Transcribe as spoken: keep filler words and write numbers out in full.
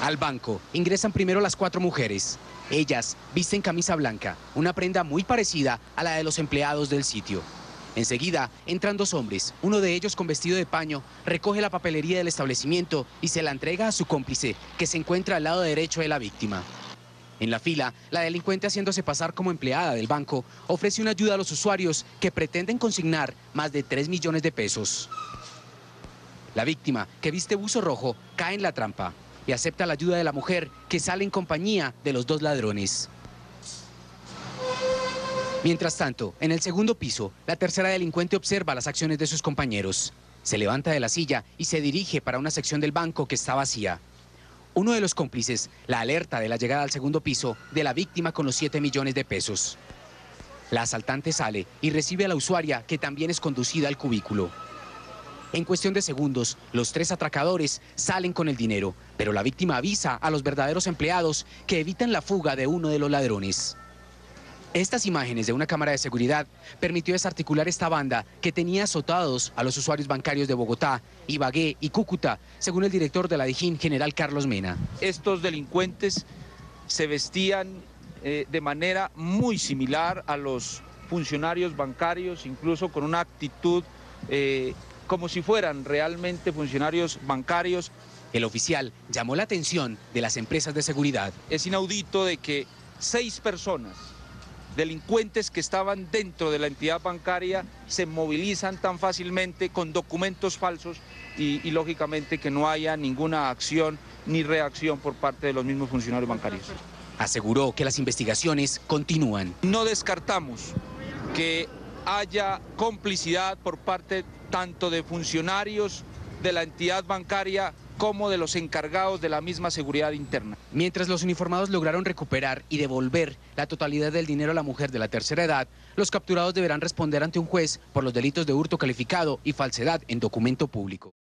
Al banco ingresan primero las cuatro mujeres. Ellas visten camisa blanca, una prenda muy parecida a la de los empleados del sitio. Enseguida entran dos hombres, uno de ellos con vestido de paño, recoge la papelería del establecimiento y se la entrega a su cómplice, que se encuentra al lado derecho de la víctima. En la fila, la delincuente, haciéndose pasar como empleada del banco, ofrece una ayuda a los usuarios que pretenden consignar más de tres millones de pesos. La víctima, que viste buzo rojo, cae en la trampa y acepta la ayuda de la mujer, que sale en compañía de los dos ladrones. Mientras tanto, en el segundo piso, la tercera delincuente observa las acciones de sus compañeros. Se levanta de la silla y se dirige para una sección del banco que está vacía. Uno de los cómplices la alerta de la llegada al segundo piso de la víctima con los siete millones de pesos. La asaltante sale y recibe a la usuaria, que también es conducida al cubículo. En cuestión de segundos, los tres atracadores salen con el dinero, pero la víctima avisa a los verdaderos empleados que evitan la fuga de uno de los ladrones. Estas imágenes de una cámara de seguridad permitió desarticular esta banda, que tenía azotados a los usuarios bancarios de Bogotá, Ibagué y Cúcuta, según el director de la Dijín, general Carlos Mena. Estos delincuentes se vestían eh, de manera muy similar a los funcionarios bancarios, incluso con una actitud eh, como si fueran realmente funcionarios bancarios. El oficial llamó la atención de las empresas de seguridad. Es inaudito de que seis personas, delincuentes que estaban dentro de la entidad bancaria, se movilizan tan fácilmente con documentos falsos y, y lógicamente que no haya ninguna acción ni reacción por parte de los mismos funcionarios bancarios. Aseguró que las investigaciones continúan. No descartamos que haya complicidad por parte tanto de funcionarios de la entidad bancaria como de los encargados de la misma seguridad interna. Mientras los uniformados lograron recuperar y devolver la totalidad del dinero a la mujer de la tercera edad, los capturados deberán responder ante un juez por los delitos de hurto calificado y falsedad en documento público.